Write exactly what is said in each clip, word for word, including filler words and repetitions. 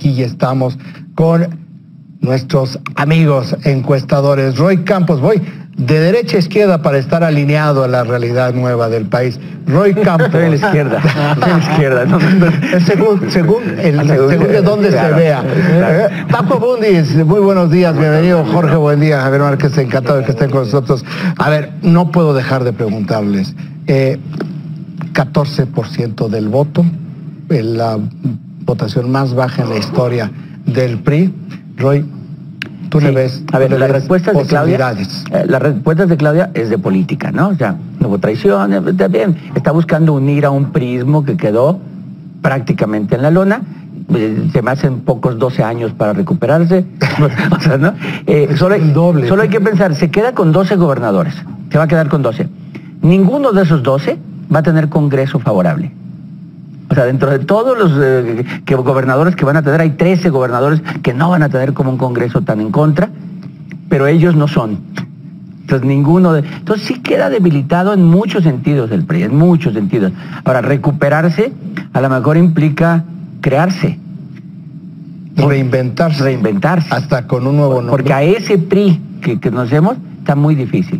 aquí ya estamos con nuestros amigos encuestadores. Roy Campos, voy de derecha a izquierda para estar alineado a la realidad nueva del país. Roy Campos. Estoy a la izquierda. Estoy a la izquierda. No, no. Según, según, el, según de dónde claro, se vea. Claro. Paco Bundis, muy buenos días, bienvenido. Jorge, buen día. Javier Márquez, encantado de que estén con nosotros. A ver, no puedo dejar de preguntarles. Eh, catorce por ciento del voto, la votación más baja en la historia del P R I. Roy, tú sí. le ves, a ver, le las ves respuestas de Claudia, eh, las respuestas de Claudia es de política, ¿no? O sea, no hubo traición, también está buscando unir a un prismo que quedó prácticamente en la lona. Se me hacen pocos doce años para recuperarse. O sea, ¿no? Eh, solo, hay, doble. solo hay que pensar, se queda con doce gobernadores, se va a quedar con doce. Ninguno de esos doce va a tener congreso favorable. O sea, dentro de todos los eh, que gobernadores que van a tener, hay trece gobernadores que no van a tener como un congreso tan en contra, pero ellos no son. Entonces, ninguno de... Entonces, sí queda debilitado en muchos sentidos el P R I, en muchos sentidos. Ahora, recuperarse a lo mejor implica crearse. Reinventarse. Reinventarse. Hasta con un nuevo nombre. Porque a ese P R I que, que nos vemos está muy difícil.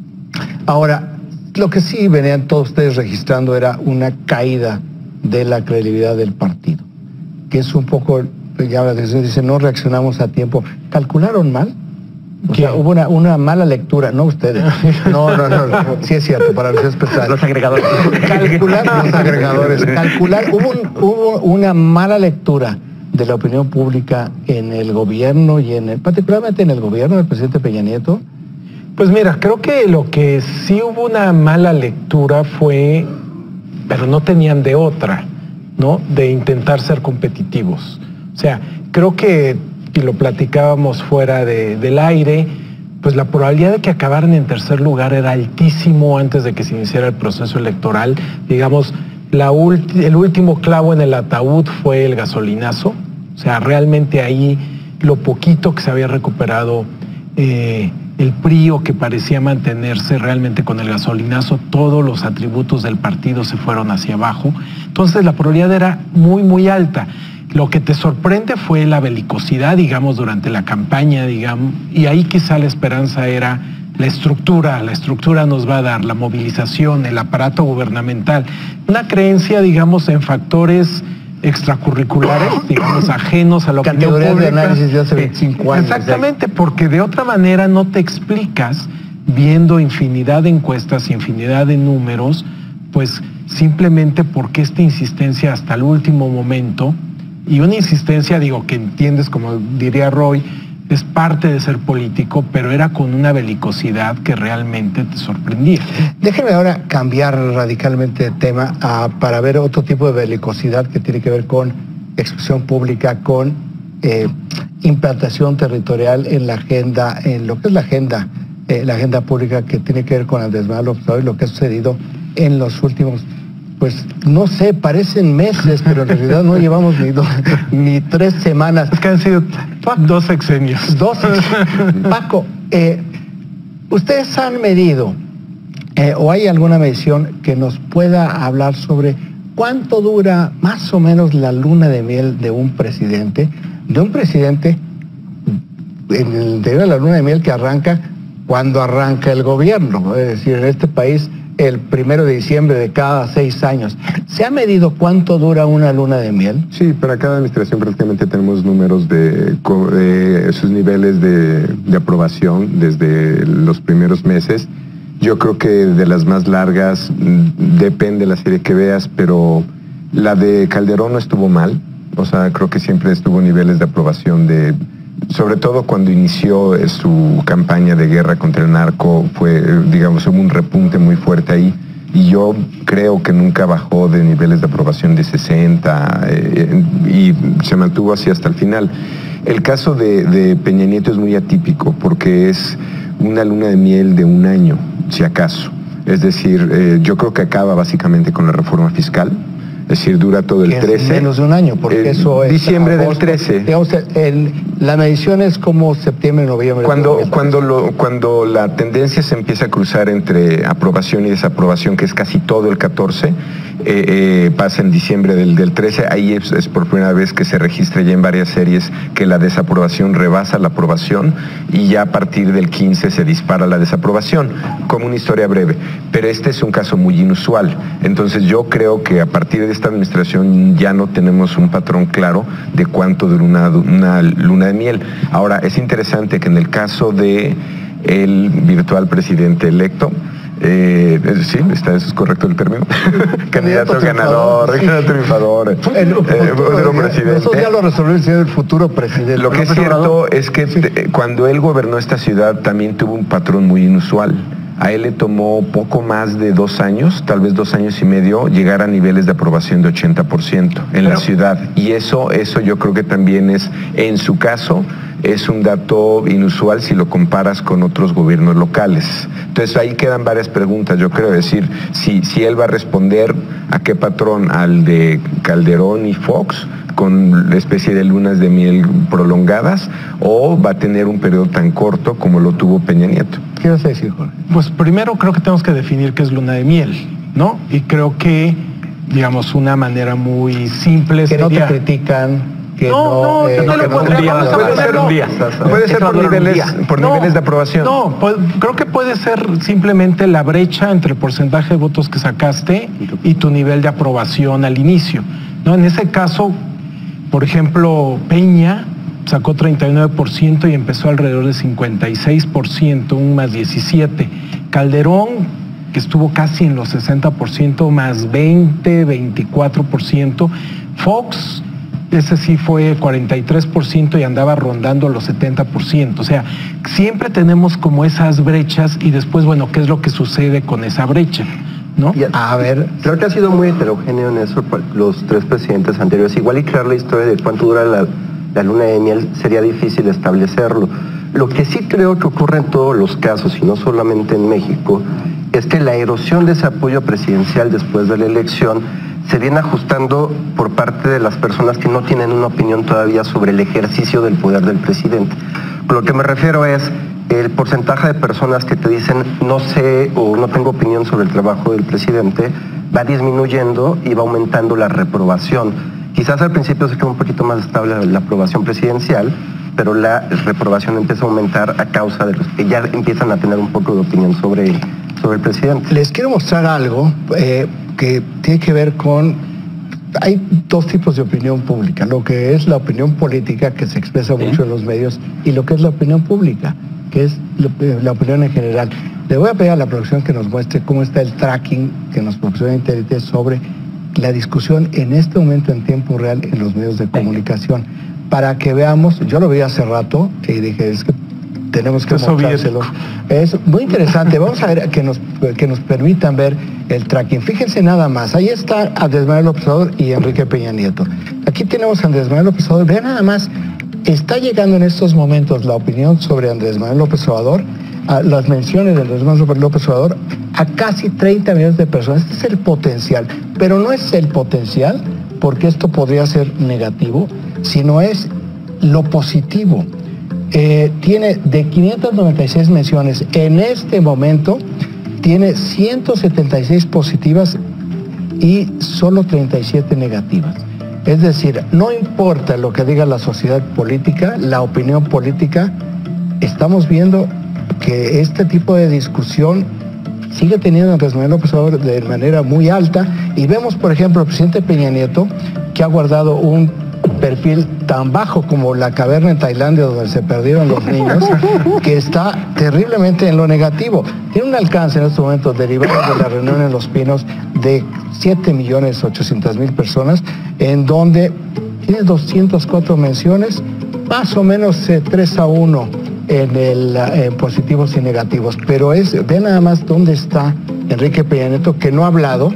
Ahora, lo que sí venían todos ustedes registrando era una caída de la credibilidad del partido, que es un poco, ya la decisión dice, no reaccionamos a tiempo. ¿Calcularon mal? O sea, hubo una, una mala lectura, no ustedes. No, no, no, no, sí es cierto, para los especiales. Los agregadores. Calcular los agregadores. Calcular, hubo, un, hubo una mala lectura de la opinión pública en el gobierno y en el, particularmente en el gobierno del presidente Peña Nieto. Pues mira, creo que lo que sí hubo una mala lectura fue, pero no tenían de otra, ¿no? De intentar ser competitivos. O sea, creo que, y lo platicábamos fuera de, del aire, pues la probabilidad de que acabaran en tercer lugar era altísimo antes de que se iniciara el proceso electoral. Digamos, la ulti, el último clavo en el ataúd fue el gasolinazo. O sea, realmente ahí lo poquito que se había recuperado eh, el P R I o que parecía mantenerse realmente con el gasolinazo, todos los atributos del partido se fueron hacia abajo. Entonces la probabilidad era muy, muy alta. Lo que te sorprende fue la belicosidad, digamos, durante la campaña, digamos, y ahí quizá la esperanza era la estructura, la estructura nos va a dar, la movilización, el aparato gubernamental, una creencia, digamos, en factores extracurriculares, digamos, ajenos a la opinión pública. Categorías de análisis de hace veinticinco años. Exactamente, porque de otra manera no te explicas, viendo infinidad de encuestas, infinidad de números, pues simplemente porque esta insistencia hasta el último momento, y una insistencia, digo, que entiendes, como diría Roy, es parte de ser político, pero era con una belicosidad que realmente te sorprendía. Déjenme ahora cambiar radicalmente de tema a, para ver otro tipo de belicosidad que tiene que ver con expresión pública, con eh, implantación territorial en la agenda, en lo que es la agenda, eh, la agenda pública que tiene que ver con Andrés Manuel López Obrador y lo que ha sucedido en los últimos, pues no sé, parecen meses, pero en realidad no llevamos ni, do, ni tres semanas. Es que han sido dos sexenios. Dos sexenios. Paco, eh, ¿ustedes han medido eh, o hay alguna medición que nos pueda hablar sobre cuánto dura más o menos la luna de miel de un presidente? De un presidente, en el, de la luna de miel que arranca cuando arranca el gobierno. Es decir, en este país, el primero de diciembre de cada seis años. ¿Se ha medido cuánto dura una luna de miel? Sí, para cada administración prácticamente tenemos números de, de sus niveles de, de aprobación desde los primeros meses. Yo creo que de las más largas, depende de la serie que veas, pero la de Calderón no estuvo mal. O sea, creo que siempre estuvo niveles de aprobación de... Sobre todo cuando inició su campaña de guerra contra el narco, fue, digamos, un repunte muy fuerte ahí. Y yo creo que nunca bajó de niveles de aprobación de sesenta eh, y se mantuvo así hasta el final. El caso de, de Peña Nieto es muy atípico porque es una luna de miel de un año, si acaso. Es decir, eh, yo creo que acaba básicamente con la reforma fiscal. Es decir, dura todo el trece. Menos de un año, porque eh, eso es... Diciembre agosto, del trece. Digamos, el, la medición es como septiembre, noviembre. Cuando, cuando, lo, cuando la tendencia se empieza a cruzar entre aprobación y desaprobación, que es casi todo el catorce, eh, pasa en diciembre del, del trece, ahí es, es por primera vez que se registra ya en varias series que la desaprobación rebasa la aprobación y ya a partir del quince se dispara la desaprobación, como una historia breve. Pero este es un caso muy inusual, entonces yo creo que a partir de esta administración ya no tenemos un patrón claro de cuánto dura una, una luna de miel. Ahora, es interesante que en el caso de el virtual presidente electo, Eh, sí, está, eso es correcto el término. Candidato ganador, sí. candidato triunfador, El eh, futuro presidente. Eso ya lo resolvió el señor, el futuro presidente. Lo que es cierto es que sí. te, cuando él gobernó esta ciudad también tuvo un patrón muy inusual. A él le tomó poco más de dos años, tal vez dos años y medio, llegar a niveles de aprobación de ochenta por ciento en Pero, la ciudad. Y eso, eso yo creo que también es, en su caso, es un dato inusual si lo comparas con otros gobiernos locales. Entonces ahí quedan varias preguntas, yo creo, decir, si, si él va a responder a qué patrón, al de Calderón y Fox, con la especie de lunas de miel prolongadas, o va a tener un periodo tan corto como lo tuvo Peña Nieto. ¿Qué vas a decir, Jorge? Pues primero creo que tenemos que definir qué es luna de miel, ¿no? Y creo que, digamos, una manera muy simple que sería... no te critican, que no, no... no, eh, yo te lo que pondría, no, vamos a puede ser ponerlo. un día. Puede ser por niveles, por No, niveles de aprobación. No, pues, creo que puede ser simplemente la brecha entre el porcentaje de votos que sacaste y tu nivel de aprobación al inicio, ¿no? En ese caso, por ejemplo, Peña sacó treinta y nueve por ciento y empezó alrededor de cincuenta y seis por ciento, un más diecisiete. Calderón, que estuvo casi en los sesenta por ciento, más veinte, veinticuatro por ciento. Fox, ese sí fue cuarenta y tres por ciento y andaba rondando los setenta por ciento. O sea, siempre tenemos como esas brechas y después, bueno, ¿qué es lo que sucede con esa brecha? ¿No? Y a ver, creo que ha sido muy heterogéneo en eso los tres presidentes anteriores. Igual y crear la historia de cuánto dura la, la luna de miel sería difícil establecerlo. Lo que sí creo que ocurre en todos los casos, y no solamente en México, es que la erosión de ese apoyo presidencial después de la elección se viene ajustando por parte de las personas que no tienen una opinión todavía sobre el ejercicio del poder del presidente. Lo que me refiero es el porcentaje de personas que te dicen no sé o no tengo opinión sobre el trabajo del presidente va disminuyendo y va aumentando la reprobación. Quizás al principio se queda un poquito más estable la aprobación presidencial, pero la reprobación empieza a aumentar a causa de los que ya empiezan a tener un poco de opinión sobre, sobre el presidente. Les quiero mostrar algo eh, que tiene que ver con... Hay dos tipos de opinión pública, lo que es la opinión política que se expresa mucho en los medios y lo que es la opinión pública, que es la opinión en general. Le voy a pedir a la producción que nos muestre cómo está el tracking que nos proporciona Internet sobre la discusión en este momento en tiempo real en los medios de comunicación, para que veamos, yo lo vi hace rato y dije, es que tenemos que mostrárselo. Es muy interesante, vamos a ver que nos, que nos permitan ver el tracking. Fíjense nada más, ahí está Andrés Manuel López Obrador y Enrique Peña Nieto. Aquí tenemos a Andrés Manuel López Obrador, vean nada más, está llegando en estos momentos la opinión sobre Andrés Manuel López Obrador, a las menciones de Andrés Manuel López Obrador a casi treinta millones de personas. Este es el potencial, pero no es el potencial porque esto podría ser negativo, sino es lo positivo. Eh, tiene de quinientas noventa y seis menciones, en este momento tiene ciento setenta y seis positivas y solo treinta y siete negativas. Es decir, no importa lo que diga la sociedad política, la opinión política, estamos viendo que este tipo de discusión sigue teniendo a Andrés Manuel López Obrador de manera muy alta y vemos, por ejemplo, al presidente Peña Nieto, que ha guardado un perfil tan bajo como la caverna en Tailandia donde se perdieron los niños, que está terriblemente en lo negativo. Tiene un alcance en estos momentos derivado de la reunión en Los Pinos de siete millones ochocientas mil personas, en donde tiene doscientas cuatro menciones, más o menos eh, tres a uno en el eh, positivos y negativos. Pero es, ve nada más dónde está Enrique Peña Nieto, que no ha hablado,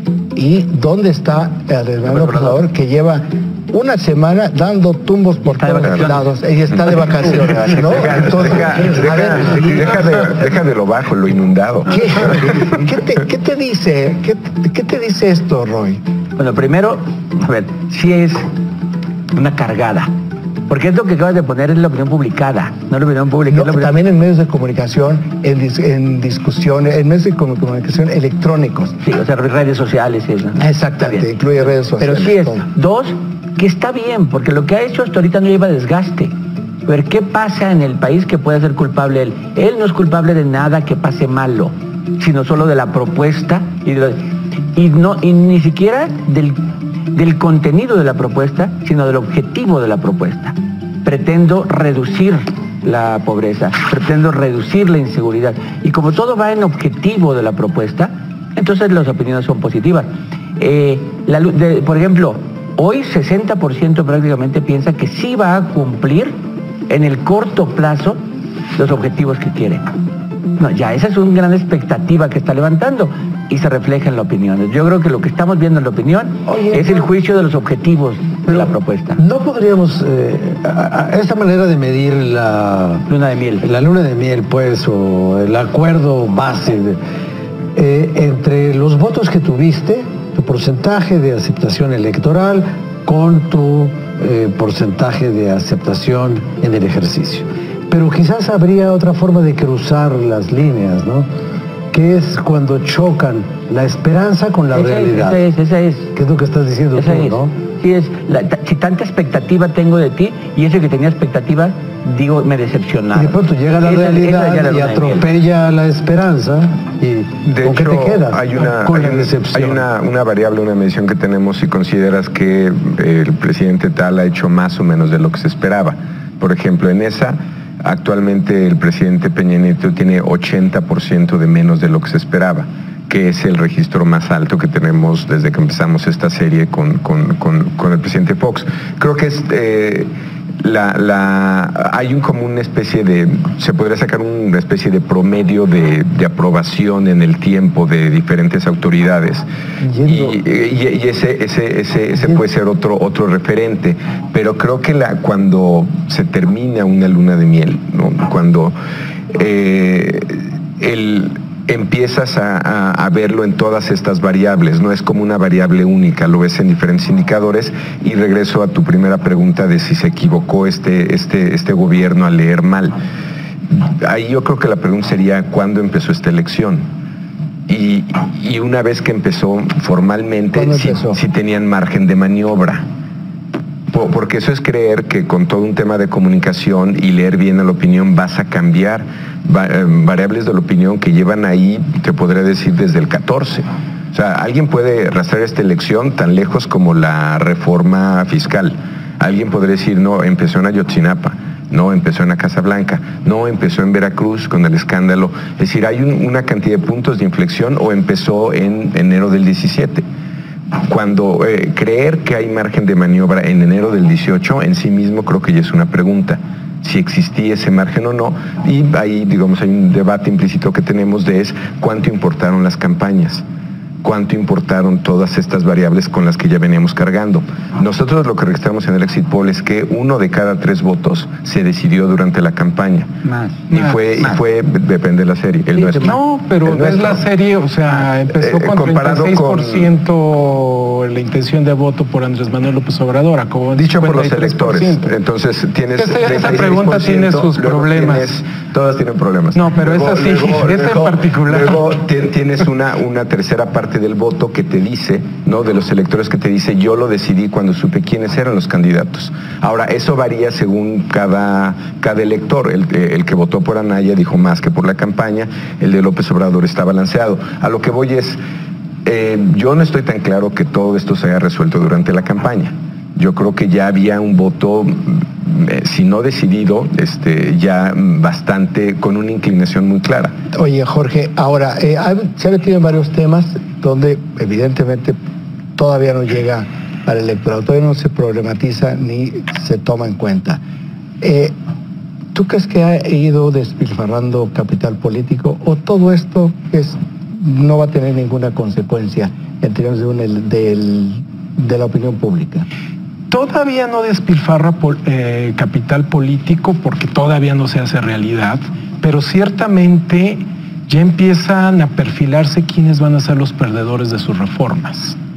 y dónde está Andrés Manuel López Obrador, que lleva una semana dando tumbos por todos lados y está de vacaciones, ¿no? Entonces, deja, deja, ver, deja, de, deja de lo bajo, lo inundado. ¿Qué, qué, te, qué te dice? ¿Qué, ¿Qué te dice esto, Roy? Bueno, primero, a ver, sí es una cargada Porque es lo que acabas de poner, es la opinión publicada, no la opinión pública. No, es la opinión... También en medios de comunicación, en, dis, en discusiones, en medios de comunicación electrónicos. Sí, o sea, redes sociales y eso. Exactamente, incluye redes sociales. Pero sí es, todo. dos, que está bien, porque lo que ha hecho hasta ahorita no lleva desgaste. Pero ¿qué pasa en el país que puede ser culpable él? Él no es culpable de nada que pase malo, sino solo de la propuesta y, de lo, y, no, y ni siquiera del, del contenido de la propuesta, sino del objetivo de la propuesta. Pretendo reducir la pobreza, pretendo reducir la inseguridad. Y como todo va en objetivo de la propuesta, entonces las opiniones son positivas. Eh, la, de, por ejemplo, hoy sesenta por ciento prácticamente piensa que sí va a cumplir en el corto plazo los objetivos que quiere. No, ya esa es una gran expectativa que está levantando y se refleja en la opinión. Yo creo que lo que estamos viendo en la opinión Oye, es el juicio de los objetivos de la propuesta. No podríamos, eh, a, a esta manera de medir la luna de miel, la luna de miel, pues, o el acuerdo base de, eh, entre los votos que tuviste, tu porcentaje de aceptación electoral con tu eh, porcentaje de aceptación en el ejercicio. Pero quizás habría otra forma de cruzar las líneas, ¿no? Que es cuando chocan la esperanza con la esa realidad. Es, esa es, esa es. ¿Qué es lo que estás diciendo esa tú, es. no? Sí, es, la, si tanta expectativa tengo de ti y ese que tenía expectativa, digo, me decepcionaron. Y de pronto llega la esa, realidad esa la y atropella la esperanza y de ¿con hecho, qué te quedas? Hay una, con hay la una, decepción. hay una, una variable, una medición que tenemos si consideras que el presidente tal ha hecho más o menos de lo que se esperaba. Por ejemplo, en esa, actualmente el presidente Peña Nieto tiene ochenta por ciento de menos de lo que se esperaba, que es el registro más alto que tenemos desde que empezamos esta serie con, con, con, con el presidente Fox. Creo que es, eh, la, la, hay un, como una especie de, se podría sacar una especie de promedio de, de aprobación en el tiempo de diferentes autoridades. Y, y, y ese, ese, ese, ese puede ser otro, otro referente. Pero creo que la, cuando se termina una luna de miel, ¿no? Cuando eh, el... empiezas a, a, a verlo en todas estas variables, no es como una variable única, lo ves en diferentes indicadores. Y regreso a tu primera pregunta de si se equivocó este, este, este gobierno al leer mal. Ahí yo creo que la pregunta sería ¿cuándo empezó esta elección? Y, y una vez que empezó formalmente, si, si tenían margen de maniobra. Porque eso es creer que con todo un tema de comunicación y leer bien a la opinión vas a cambiar variables de la opinión que llevan ahí, te podría decir, desde el catorce. O sea, alguien puede rastrear esta elección tan lejos como la reforma fiscal. Alguien podría decir, no, empezó en Ayotzinapa, no, empezó en la Casa Blanca, no, empezó en Veracruz con el escándalo. Es decir, hay un, una cantidad de puntos de inflexión o empezó en enero del diecisiete. Cuando eh, creer que hay margen de maniobra en enero del dieciocho en sí mismo creo que ya es una pregunta, si existía ese margen o no. Y ahí, digamos, hay un debate implícito que tenemos de es cuánto importaron las campañas, cuánto importaron todas estas variables con las que ya veníamos cargando. Nosotros lo que registramos en el exit poll es que uno de cada tres votos se decidió durante la campaña. Más. Y más, fue, más. y fue, depende de la serie. El Sí, nuestro. no, pero El es la nuestro. serie, o sea, empezó Eh, con comparado treinta y seis por ciento la intención de voto por Andrés Manuel López Obrador, acabó en Dicho por los cincuenta y tres por electores. ciento. Entonces tienes Esa- esa treinta y seis por ciento, pregunta tiene sus luego problemas. tienes- todas tienen problemas. No, pero esa sí, esa en particular. Luego ti- tienes una, una tercera parte del voto que te dice, ¿no? De los electores que te dice, yo lo decidí cuando supe quiénes eran los candidatos. Ahora, eso varía según cada, cada elector. El, el que votó por Anaya dijo más que por la campaña, el de López Obrador está balanceado. A lo que voy es, eh, yo no estoy tan claro que todo esto se haya resuelto durante la campaña. Yo creo que ya había un voto, eh, si no decidido, este, ya bastante, con una inclinación muy clara. Oye, Jorge, ahora, eh, se ha metido en varios temas donde evidentemente todavía no llega al electorado, todavía no se problematiza ni se toma en cuenta. Eh, ¿Tú crees que ha ido despilfarrando capital político o todo esto es, no va a tener ninguna consecuencia en términos de, un, del, de la opinión pública? Todavía no despilfarra pol- eh, capital político porque todavía no se hace realidad, pero ciertamente ya empiezan a perfilarse quiénes van a ser los perdedores de sus reformas. Y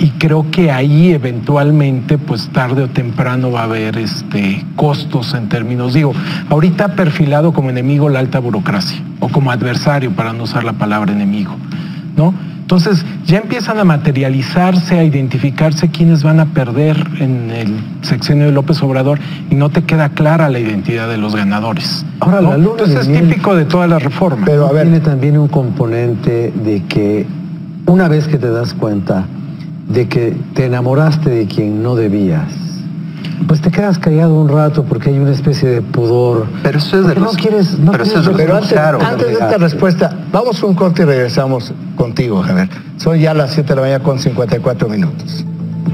y creo que ahí eventualmente, pues tarde o temprano va a haber este, costos en términos, digo, ahorita perfilado como enemigo la alta burocracia, o como adversario, para no usar la palabra enemigo, ¿no? Entonces ya empiezan a materializarse, a identificarse quiénes van a perder en el sexenio de López Obrador y no te queda clara la identidad de los ganadores. Ahora, ¿no? la luna Entonces de es miel, típico de todas las reformas. Pero a ver, tiene también un componente de que una vez que te das cuenta de que te enamoraste de quien no debías, pues te quedas callado un rato porque hay una especie de pudor. Pero eso es de Porque los... no quieres, no pero eso quieres es de los pero antes, claro. antes de esta respuesta, vamos a un corte y regresamos contigo, Javier. Son ya las siete de la mañana con cincuenta y cuatro minutos.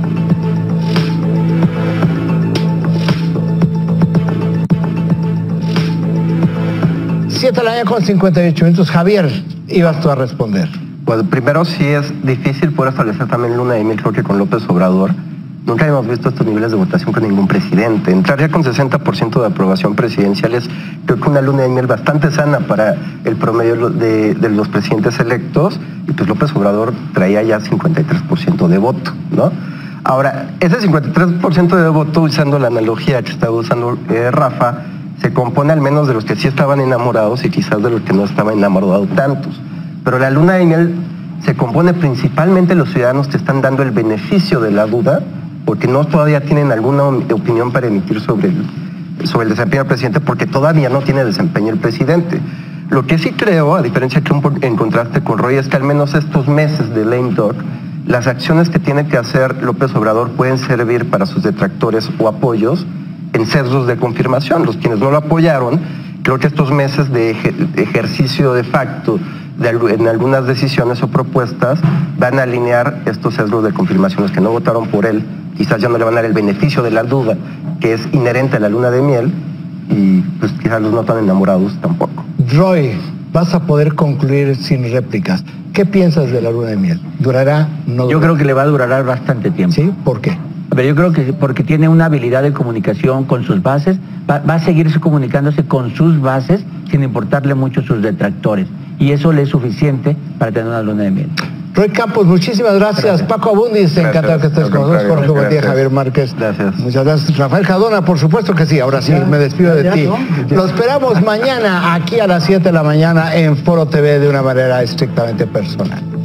siete de la mañana con cincuenta y ocho minutos. Javier, ibas tú a responder. Pues primero sí es difícil poder establecer también luna de miel, creo que con López Obrador. Nunca hemos visto estos niveles de votación con ningún presidente. Entrar ya con sesenta por ciento de aprobación presidencial es, creo que una luna de miel bastante sana para el promedio de, de los presidentes electos, y pues López Obrador traía ya cincuenta y tres por ciento de voto, ¿no? Ahora, ese cincuenta y tres por ciento de voto, usando la analogía que estaba usando eh, Rafa, se compone al menos de los que sí estaban enamorados y quizás de los que no estaban enamorados tantos. Pero la luna de miel se compone principalmente de los ciudadanos que están dando el beneficio de la duda, porque no todavía tienen alguna opinión para emitir sobre el, sobre el desempeño del presidente, porque todavía no tiene desempeño el presidente. Lo que sí creo, a diferencia que un, en contraste con Roy, es que al menos estos meses de lame duck, las acciones que tiene que hacer López Obrador pueden servir para sus detractores o apoyos en sesgos de confirmación. Los quienes no lo apoyaron, creo que estos meses de, ejer de ejercicio de facto de, en algunas decisiones o propuestas van a alinear estos sesgos de confirmación. Los que no votaron por él quizás ya no le van a dar el beneficio de la duda, que es inherente a la luna de miel, y pues quizás los no tan enamorados tampoco. Roy, vas a poder concluir sin réplicas. ¿Qué piensas de la luna de miel? ¿Durará? ¿No durará? Yo creo que le va a durar bastante tiempo. ¿Sí? ¿Por qué? Pero yo creo que porque tiene una habilidad de comunicación con sus bases, va, va a seguirse comunicándose con sus bases sin importarle mucho sus detractores. Y eso le es suficiente para tener una luna de miel. Roy Campos, muchísimas gracias. gracias. Paco Abundis, gracias. Encantado que estés Al con nosotros. Jorge, buen día. Javier Márquez. Gracias. Muchas gracias. Rafael Jadona, por supuesto que sí. Ahora sí, ya, me despido de ya, ti. ¿No? Lo esperamos mañana aquí a las siete de la mañana en Foro T V de una manera estrictamente personal.